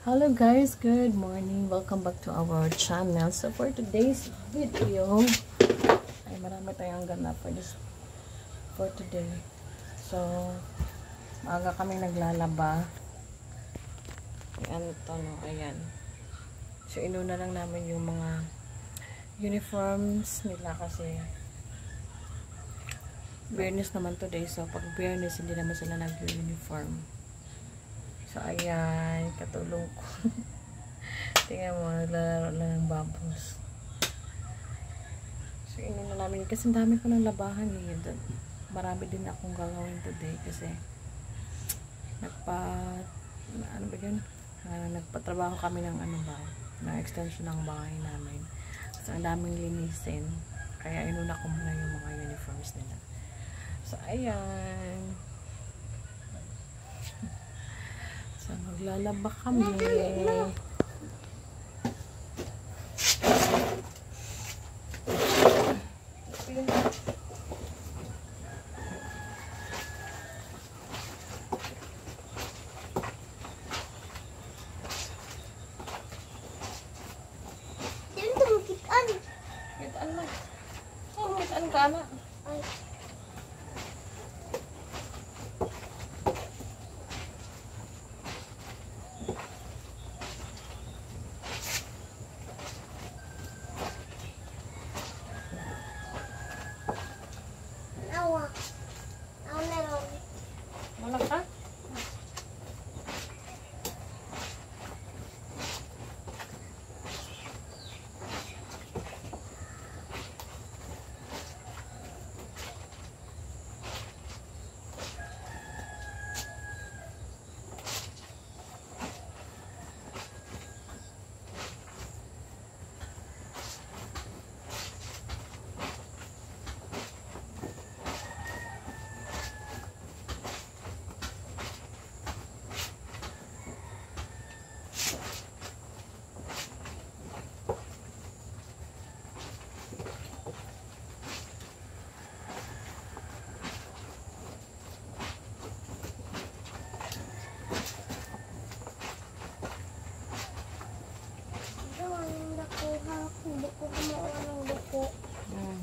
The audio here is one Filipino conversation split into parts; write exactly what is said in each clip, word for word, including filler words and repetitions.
Hello guys, good morning. Welcome back to our channel. So for today's video, ay marami tayong ganap for this for today. So maaga kami naglalaba. Ayan ito, no? Ayan. So inuna lang namin yung mga uniforms nila kasi Biyernes naman today. So pag Biyernes hindi naman sila nag-uniform. So, ayan, katulong ko. Tingnan mo, naglalaro lang ng bubbles. So, inuna namin. Kasi dami ko ng labahan eh. Marami din akong gagawin today kasi nagpa, ano ba yun? Uh, nagpatrabaho kami ng ano ba? Ng extension ng bahay namin. So, ang daming linisin. Kaya inuna ko muna yung mga uniforms nila. So, ayan. So, maglalaba kami. Kitaan. Kitaan mo. Oh, kitaan ka na. Ay. Wala ka? Hindi ko kumuha ng buko. Hmm.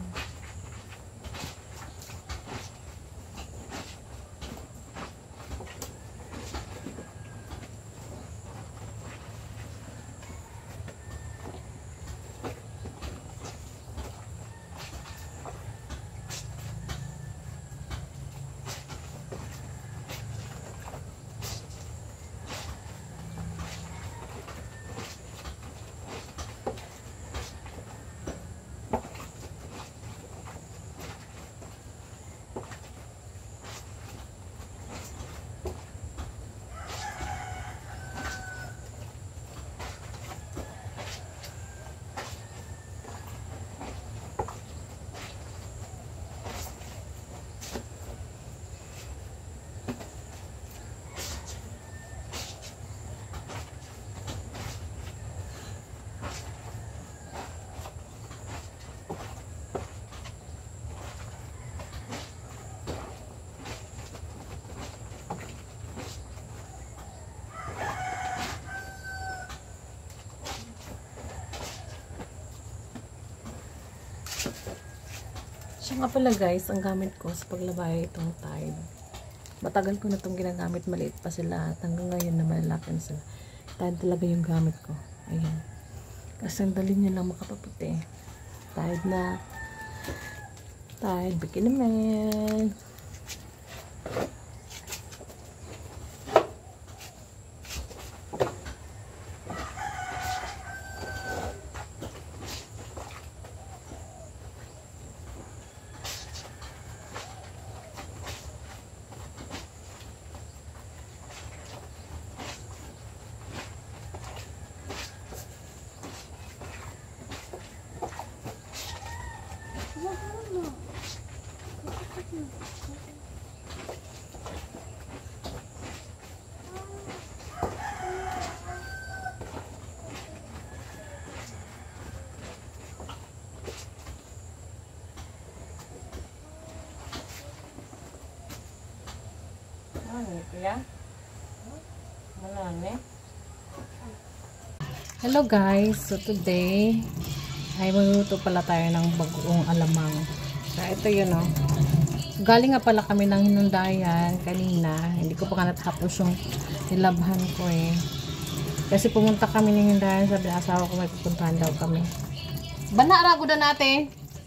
So nga pala guys, ang gamit ko sa paglabay itong Tide. Matagal ko na itong ginagamit, maliit pa sila at hanggang ngayon na malalaki na sila. Tide talaga yung gamit ko. Ayan. Kasi ang dali nyo lang makapaputi. Tide na. Tide Bikini Man. Hello guys, so today ay magluluto pala tayo ng bagoong alamang. So ito yun o. Galing nga pala kami ng hinundayan kanina. Hindi ko pa nga natapos yung nilabhan ko eh. Kasi pumunta kami ng hinundayan, sabi ng asawa ko may pupuntahan daw kami. Bana, rago na natin.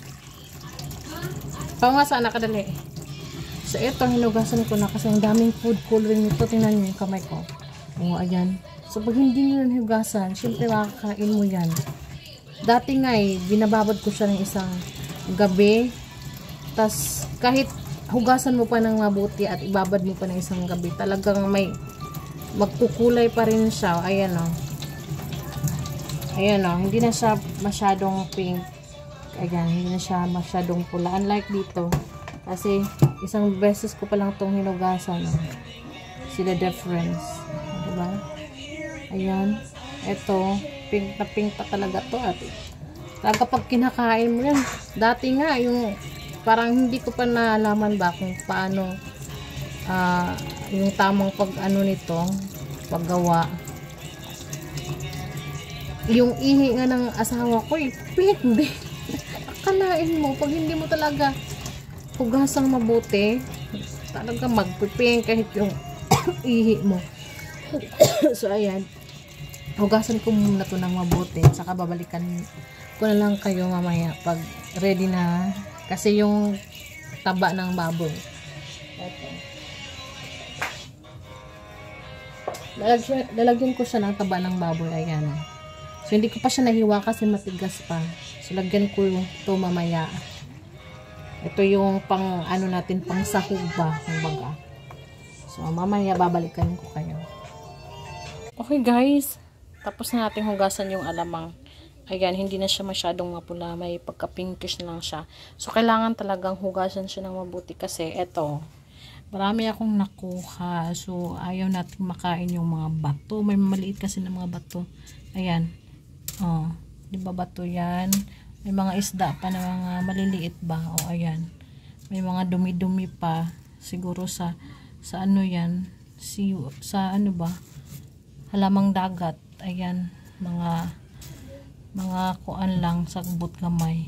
Pangasa na kadali. So ito, hinugasan ko na kasi ang daming food coloring nito. Tingnan nyo yung kamay ko. O ayan. So, pag hindi nyo lang hugasan, syempre makakain mo yan. Dati nga eh, binababad ko siya ng isang gabi. Tas kahit hugasan mo pa ng mabuti at ibabad mo pa ng isang gabi, talagang may magkukulay pa rin siya. Ayan o. Ayan o. Hindi na siya masyadong pink. Ayan, hindi na siya masyadong pula. Unlike dito. Kasi, isang beses ko pa lang itong hinugasan. O. See the difference. Diba? Ayan. Ito, pink na pink pa talaga to at talaga pag kinakain mo yan. Dati nga, yung parang hindi ko pa naalaman ba kung paano uh, yung tamang pag ano nito, paggawa. Yung ihi nga ng asawa ko, eh, pink din. Akalain mo, pag hindi mo talaga hugasang mabuti, talaga magpipink kahit yung ihi mo. So, ayan. Hugasan ko muna to ng mabuti. Saka babalikan ko na lang kayo mamaya pag ready na. Kasi yung taba ng baboy. Ito. Lalagyan, lalagyan ko siya ng taba ng baboy. Ayan. So, hindi ko pa siya nahiwa kasi matigas pa. So, lagyan ko yung to mamaya. Ito yung pang ano natin, pang sahog ba. Kumbaga. So, mamaya babalikan ko kayo. Okay guys. Tapos na natin hugasan yung alamang. Ayan, hindi na siya masyadong mapula. May pagka-pinkish na lang siya. So, kailangan talagang hugasan siya ng mabuti kasi eto, marami akong nakuha. So, ayaw natin makain yung mga bato. May maliit kasi ng mga bato. Ayan. Oh, di ba bato yan? May mga isda pa na mga maliliit ba? O, ayan. May mga dumi-dumi pa. Siguro sa, sa ano yan? Si, sa ano ba? Halamang dagat. Ayan, mga mga kuan lang sa bot gamay.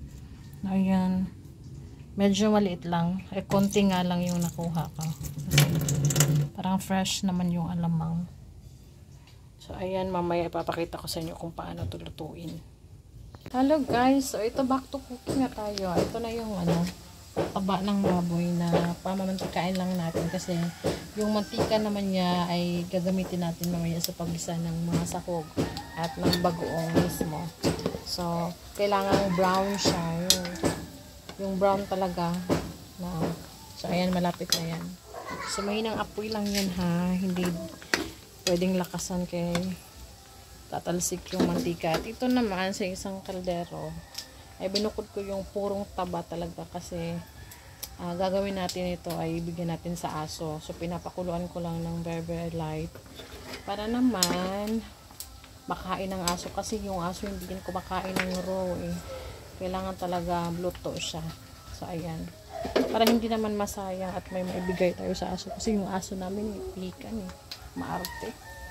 Ayan, medyo maliit lang. Eh, konti nga lang yung nakuha ko. Kasi, parang fresh naman yung alamang. So, ayan, mamaya ipapakita ko sa inyo kung paano ito lutuin. Hello guys, so ito back to cooking na tayo. Ito na yung ano, taba ng baboy na pamamantikain lang natin kasi yung mantika naman niya ay gagamitin natin mamaya sa paggisa ng mga sahog at ng bagoong mismo. So, kailangan brown siya. Yung, yung brown talaga. Na, so, ayan, malapit na yan. So, mahinang apoy lang yan ha. Hindi pwedeng lakasan kay tatalsik yung mantika. At ito naman sa isang kaldero ay binukod ko yung purong taba talaga kasi uh, gagawin natin ito ay bigyan natin sa aso. So, pinapakuluan ko lang ng very very light para naman makain ng aso kasi yung aso hindi din ko makain ng raw eh. Kailangan talaga luto siya. So, ayan. Para hindi naman masayang at may maibigay tayo sa aso kasi yung aso namin ipikan eh. Maarte.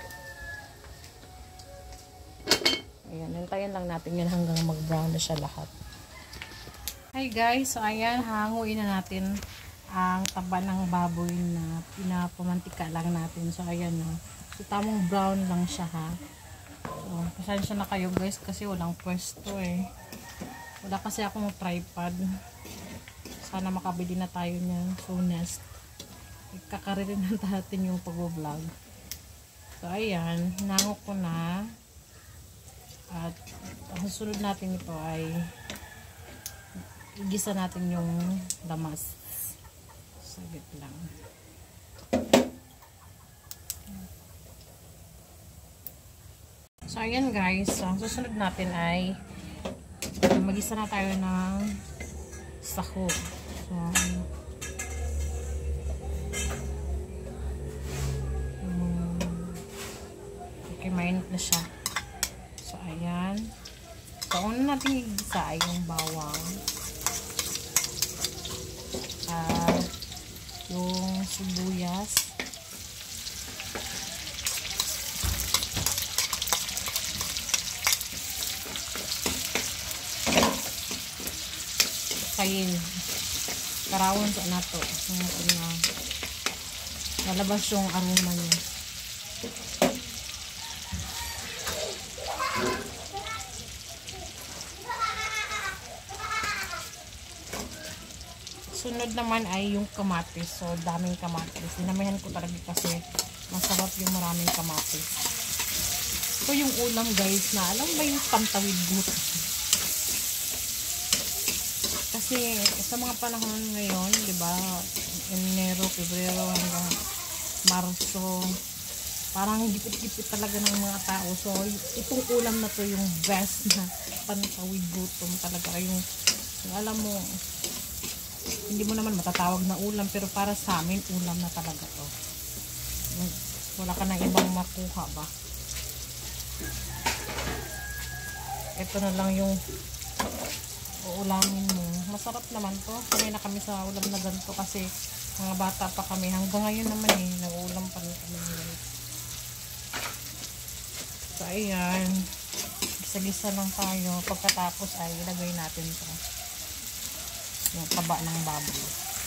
Ayan, hintayin lang natin yan hanggang mag-brown na siya lahat. Hi guys, so ayan, hanguin na natin ang taba ng baboy na pinapamantika lang natin. So ayan no. So tamang brown lang siya ha. So, pasensya na kayo guys kasi walang pwesto eh. Wala kasi akong tripod. Sana makabili na tayo niyan soonest. Ikakaririn natin yung pag-vlog. So ayan, hinango ko na. At ang susunod natin ito ay igisa natin yung lamas. Saglit lang. So ayan guys, so, ang susunod natin ay magisa na tayo ng sahog. So um, okay, mainit na siya. So, ayan. So, una natin igisa ay yung bawang. At yung sibuyas. kayin. Karawon sa nato. Na nalabas yung aroma niya. Sunod naman ay yung kamatis. So, daming kamatis. Dinamihan ko talaga kasi masarap yung maraming kamatis. So, yung ulam guys na, alam ba yung pantawid buto? Kasi sa mga panahon ngayon, di ba, Enero, Pebrero hanggang Marso, parang gipit-gipit talaga ng mga tao. So, itong ulam na to yung best na pantawid gutom talaga. Yung, yung alam mo, hindi mo naman matatawag na ulam, pero para sa amin, ulam na talaga to. Wala ka na ibang makuha ba? Ito na lang yung uulamin mo. Masarap naman to. Kami na kami sa ulam na ganito kasi mga bata pa kami. Hanggang ngayon naman eh, nag-uulam pa rin kami. So, ayan. Gisa-gisa lang tayo. Pagkatapos ay ilagay natin to. Yung taba ng baboy.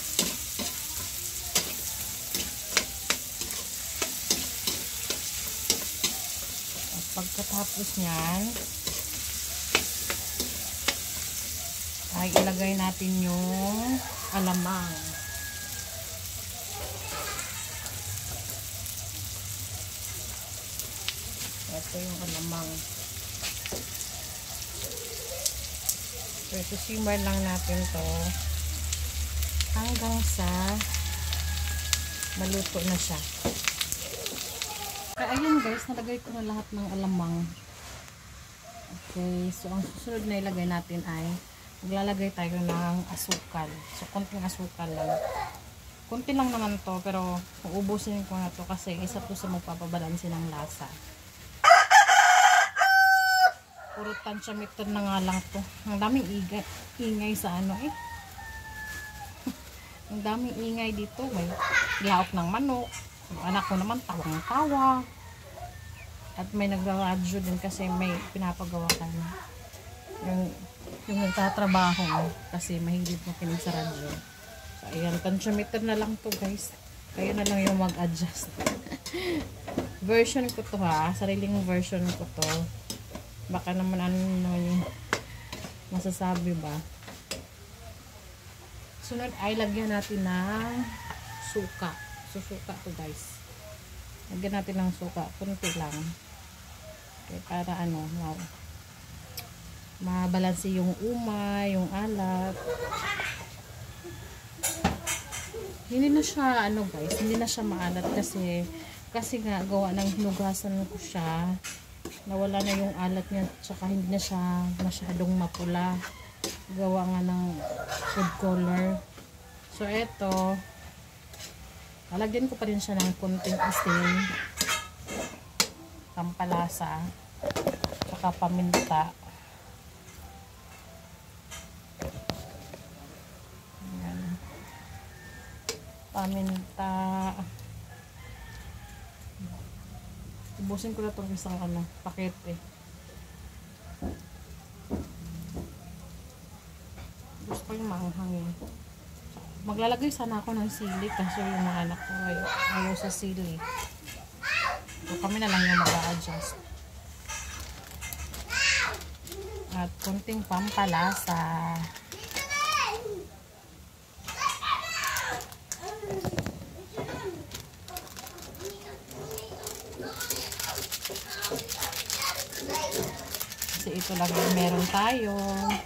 At pagkatapos nyan, ay ilagay natin yung alamang. Ito yung alamang. So, ito-simmer lang natin to hanggang sa maluto na siya. Kaya ayun guys, nalagay ko na lahat ng alamang. Okay, so ang susunod na ilagay natin ay maglalagay tayo ng asukal. So, konting asukal lang. Konti lang naman to, pero uubusin ko na to kasi isa to sa magpapabalansin ng lasa. Puro tansyameter na nga lang to. Ang daming ingay, ingay sa ano eh. Ang daming ingay dito. May laot ng manok. Yung anak ko naman tawang-tawa. At may nagra-radyo din kasi may pinapagawa ka na. Yung, yung nagtatrabaho kasi mahilig makinig sa radyo. So, ayan. Tansyameter na lang to guys. Kayo na lang yung mag-adjust. Version ko to ha. Sariling version ko to. Baka naman ano naman yung masasabi ba. Sunod ay lagyan natin ng suka. So, suka to guys. Lagyan natin ng suka. Kunti lang. Okay, para ano, ma mabalansi yung umay, yung alat. Hindi na siya, ano guys, hindi na siya maalat kasi, kasi nga gawa ng hinugasan ko siya. Nawala na yung alat niya, tsaka hindi na siya masyadong mapula. Gawa nga ng food color. So, eto, lalagyan ko pa rin siya ng konting asin, pampalasa, tsaka paminta. Ayan. Paminta. Ubusin ko na itong isang ano, pakete. Gusto ko yung maanghang. Maglalagay sana ako ng sili kasi yung mga anak ko ay ayaw sa sili. So kami na lang yung mag-a-adjust. At kunting pampalasa. Kasi ito lang yung meron tayo.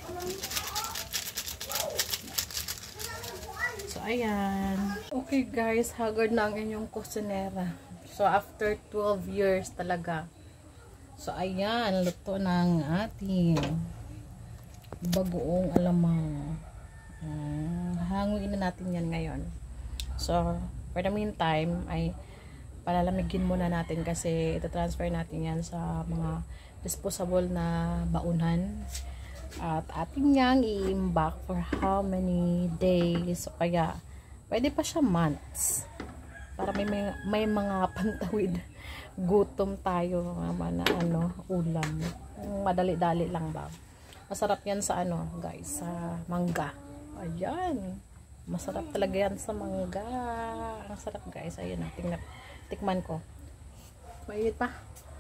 So, ayan. Okay guys, haggard na ang inyong kusinera. So, after twelve years talaga. So, ayan. Luto ng ating bagoong alamang. Uh, hanguin na natin yan ngayon. So, for the meantime, ay palalamigin muna natin kasi ito-transfer natin yan sa mga disposable na baunan. At ating niyang i-imbak for how many days. So, kaya, pwede pa siya months. Para may, may, may mga pantawid. Gutom tayo naman na ano, ulam. Madali-dali lang ba. Masarap yan sa ano, guys, sa mangga. Ayan. Masarap talaga yan sa mangga. Ang sarap guys. Ayan, tingnan. Tikman ko. Mainit pa.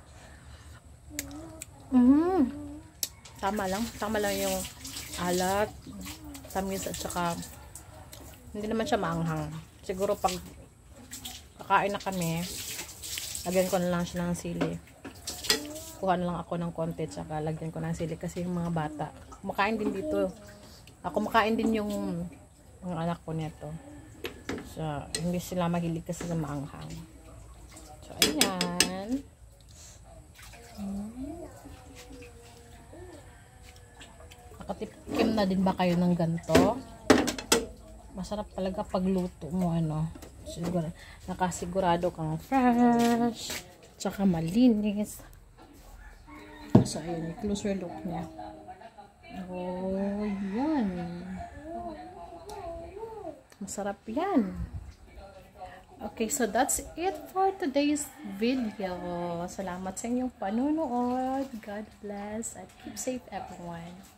Mm. Tama lang. Tama lang yung alat, tamis at saka hindi naman siya maanghang. Siguro pag kakain na kami, lagyan ko na lang siya ng sili. Kuha na lang ako ng konti tsaka lagyan ko ng sili kasi yung mga bata kumakain din dito. Ako kumakain din yung mga anak ko nito. So, hindi sila mahilig kasi sa maanghang. So, ayan. Nakatikim na din ba kayo ng ganito? Masarap talaga pagluto mo, ano. Siguro, nakasigurado kang fresh, tsaka malinis. So, ayan, closer look niya. Oh, yan. Masarap yan. Okay, so that's it for today's video. Salamat sa inyong panonood. God bless and keep safe everyone.